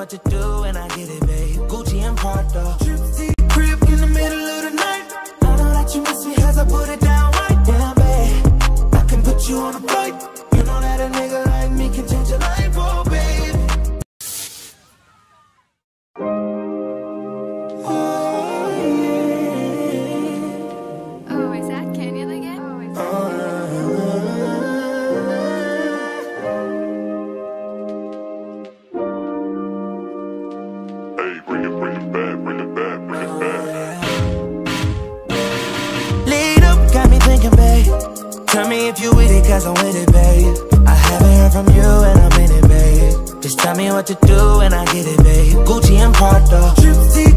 what to do and I get it, babe. Gucci and Prada. Trip to your crib in the middle of the night. I know that you miss me as I put it down right. Damn, babe, I can put you on a flight. You know that a nigga like me can change your life, oh, babe. Oh, is that Canyon again? Bring it back, bring it back, bring it back. Lead up, got me thinking, babe. Tell me if you with it, cause I'm with it, babe. I haven't heard from you and I'm in it, babe. Just tell me what to do and I get it, babe. Gucci and Prada.